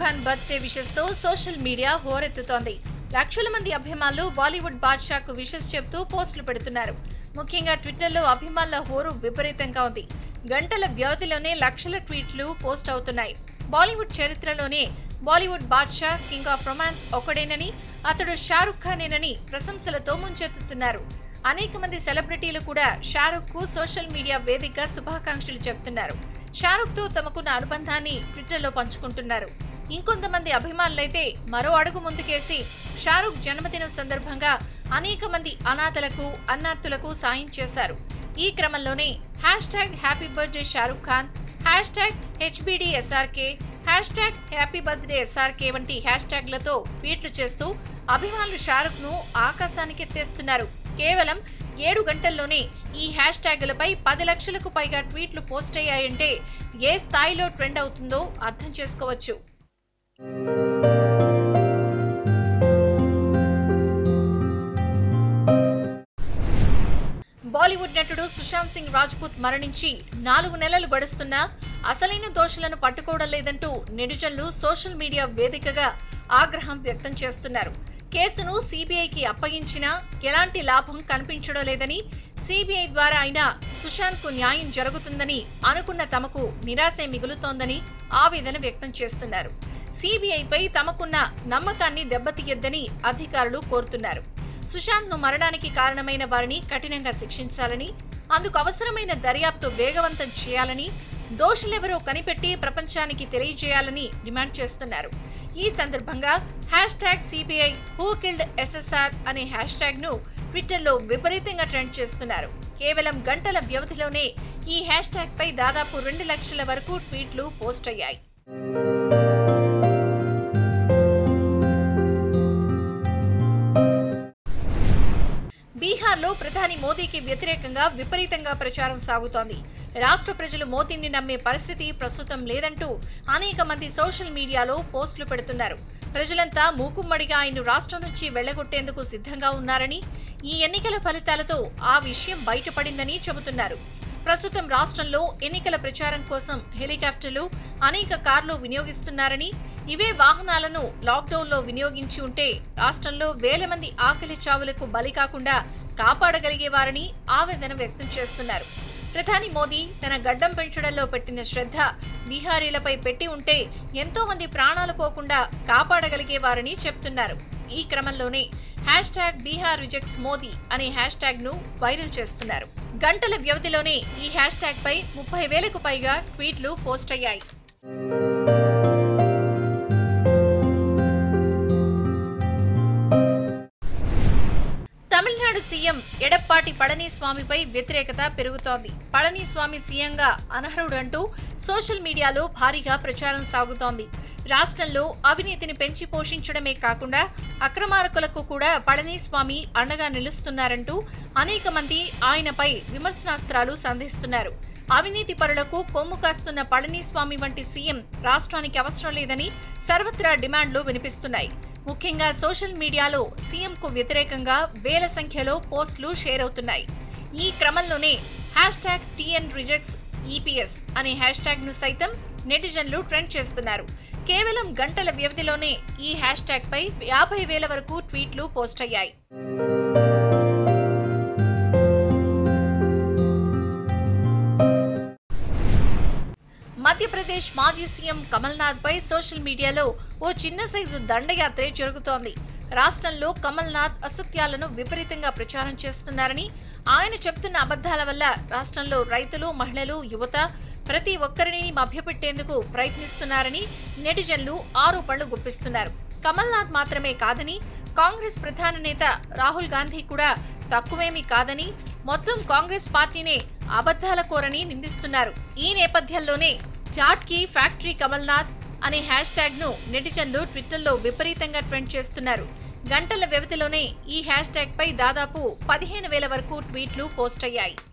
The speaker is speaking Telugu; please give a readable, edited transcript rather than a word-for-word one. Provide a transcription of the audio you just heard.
ఖాన్ బర్త్డే విషెస్ తో సోషల్ మీడియా హోరెత్తుతోంది. లక్షల మంది అభిమానులు బాలీవుడ్ బాద్షాకు విషెస్ చెప్తూ పోస్టులు పెడుతున్నారు. ముఖ్యంగా ట్విట్టర్లో అభిమానుల హోరు విపరీతంగా ఉంది. గంటల వ్యవధిలోనే లక్షల ట్వీట్లు పోస్ట్ అవుతున్నాయి. బాలీవుడ్ చరిత్రలోనే బాలీవుడ్ బాద్షా కింగ్ ఆఫ్ రొమాన్స్ ఒకడేనని, అతడు షారుఖ్ ఖానేనని ప్రశంసలతో ముంచెత్తుతున్నారు. అనేక మంది సెలబ్రిటీలు కూడా షారుఖ్ కు సోషల్ మీడియా వేదికగా శుభాకాంక్షలు చెబుతున్నారు. షారుఖ్ తో తమకున్న అనుబంధాన్ని ట్విట్టర్లో పంచుకుంటున్నారు. ఇంకొంతమంది అభిమానులైతే మరో అడుగు ముందుకేసి షారుఖ్ జన్మదినం సందర్భంగా అనేక మంది అనాథలకు, అన్నార్థులకు సాయం చేశారు. ఈ క్రమంలోనే happy birthday Shahrukh Khan, HBDSRK, happy birthday SRK వంటి హ్యాష్ట్యాగ్లతో ట్వీట్లు చేస్తూ అభిమానులు షారుఖ్ ను ఆకాశానికెత్తేస్తున్నారు. కేవలం 7 గంటల్లోనే ఈ హ్యాష్ట్యాగులపై 10 లక్షలకు పైగా ట్వీట్లు పోస్ట్ అయ్యాయంటే ఏ స్థాయిలో ట్రెండ్ అవుతుందో అర్థం చేసుకోవచ్చు. బాలీవుడ్ నటుడు సుశాంత్ సింగ్ రాజ్పూత్ మరణించి 4 నెలలు గడుస్తున్నా అసలైన దోషులను పట్టుకోవడం లేదంటూ నెటిజన్లు సోషల్ మీడియా వేదికగా ఆగ్రహం వ్యక్తం చేస్తున్నారు. కేసును సిబిఐకి అప్పగించినా ఎలాంటి లాభం కనిపించడం లేదని, సిబిఐ ద్వారా అయినా సుశాంత్ కు న్యాయం జరుగుతుందని అనుకున్న తమకు నిరాశే మిగులుతోందని ఆవేదన వ్యక్తం చేస్తున్నారు. సిబిఐపై తమకున్న నమ్మకాన్ని దెబ్బతీయొద్దని అధికారులు కోరుతున్నారు. సుశాంత్ ను మరణానికి కారణమైన వారిని కఠినంగా శిక్షించాలని, అందుకు అవసరమైన దర్యాప్తు వేగవంతం చేయాలని, దోషులెవరో కనిపెట్టి ప్రపంచానికి తెలియజేయాలని డిమాండ్ చేస్తున్నారు. ఈ సందర్భంగా #CBI Who Killed SSR అనే హ్యాష్ట్యాగ్ ను ట్విట్టర్లో విపరీతంగా ట్రెండ్ చేస్తున్నారు. కేవలం గంటల వ్యవధిలోనే ఈ హ్యాష్ట్యాగ్ పై దాదాపు 2 లక్షల వరకు ట్వీట్లు పోస్ట్ అయ్యాయి. బీహార్లో ప్రధాని మోదీకి వ్యతిరేకంగా విపరీతంగా ప్రచారం సాగుతోంది. రాష్ట్ర ప్రజలు మోదీని నమ్మే పరిస్థితి ప్రస్తుతం లేదంటూ అనేక మంది సోషల్ మీడియాలో పోస్టులు పెడుతున్నారు. ప్రజలంతా మూకుమ్మడిగా ఆయన్ను రాష్ట్రం నుంచి వెళ్లగొట్టేందుకు సిద్ధంగా ఉన్నారని, ఈ ఎన్నికల ఫలితాలతో ఆ విషయం బయటపడిందని చెబుతున్నారు. ప్రస్తుతం రాష్ట్రంలో ఎన్నికల ప్రచారం కోసం హెలికాప్టర్లు, అనేక కార్లు వినియోగిస్తున్నారని, ఇవే వాహనాలను లాక్డౌన్ లో వినియోగించి ఉంటే రాష్ట్రంలో వేల మంది ఆకలి చావులకు బలి కాకుండా కాపాడగలిగేవారని ఆవేదన వ్యక్తం చేస్తున్నారు. ప్రధాని మోదీ తన గడ్డం పెంచడంలో పెట్టిన శ్రద్ధ బీహారీలపై పెట్టి ఉంటే ఎంతో మంది ప్రాణాలు పోకుండా కాపాడగలిగేవారని చెప్తున్నారు. ఈ క్రమంలోనే #బీహార్ రిజెక్ట్స్ మోదీ అనే హ్యాష్ట్యాగ్ ను వైరల్ చేస్తున్నారు. గంటల వ్యవధిలోనే ఈ హ్యాష్ట్యాగ్ పై 30,000కు పైగా ట్వీట్లు పోస్ట్ అయ్యాయి. తమిళనాడు సీఎం ఎడప్పాడి పళనిస్వామిపై వ్యతిరేకత పెరుగుతోంది. పళనిస్వామి సీఎంగా అనర్హుడంటూ సోషల్ మీడియాలో భారీగా ప్రచారం సాగుతోంది. రాష్ట్రంలో అవినీతిని పెంచి పోషించడమే కాకుండా అక్రమార్కులకు కూడా పళనిస్వామి అండగా నిలుస్తున్నారంటూ అనేక మంది ఆయనపై విమర్శనాస్త్రాలు సంధిస్తున్నారు. అవినీతి పరులకు కొమ్ము కాస్తున్న పళనిస్వామి వంటి సీఎం రాష్ట్రానికి అవసరం లేదని సర్వత్రా డిమాండ్లు వినిపిస్తున్నాయి. ముఖ్యంగా సోషల్ మీడియాలో సీఎం కు వ్యతిరేకంగా వేల సంఖ్యలో పోస్టులు షేర్ అవుతున్నాయి. ఈ క్రమంలోనే #TNRejectsEPS అనే హ్యాష్ట్యాగ్ ను సైతం నెటిజన్లు ట్రెండ్ చేస్తున్నారు. కేవలం గంటల వ్యవధిలోనే ఈ హ్యాష్ట్యాగ్ పై 50,000 వరకు ట్వీట్లు పోస్ట్ అయ్యాయి. మధ్యప్రదేశ్ మాజీ సీఎం కమల్నాథ్ పై సోషల్ మీడియాలో ఓ చిన్న సైజు దండయాత్రే జరుగుతోంది. రాష్ట్రంలో కమల్నాథ్ అసత్యాలను విపరీతంగా ప్రచారం చేస్తున్నారని, ఆయన చెప్తున్న అబద్ధాల వల్ల రాష్ట్రంలో రైతులు, మహిళలు, యువత ప్రతి ఒక్కరిని మభ్యపెట్టేందుకు ప్రయత్నిస్తున్నారని నెటిజన్లు ఆరోపణలు గుప్పిస్తున్నారు. కమల్నాథ్ మాత్రమే కాదని, కాంగ్రెస్ ప్రధాన నేత రాహుల్ గాంధీ కూడా తక్కువేమీ కాదని, మొత్తం కాంగ్రెస్ పార్టీనే అబద్ధాల కోరని నిందిస్తున్నారు. ఈ నేపథ్యంలోనే చాట్కి ఫ్యాక్టరీ కమల్నాథ్ అనే హ్యాష్ట్యాగ్ ను నెటిజన్లు ట్విట్టర్లో విపరీతంగా ట్రెండ్ చేస్తున్నారు. గంటల వ్యవధిలోనే ఈ హ్యాష్ట్యాగ్ పై దాదాపు 15,000 వరకు ట్వీట్లు పోస్ట్ అయ్యాయి.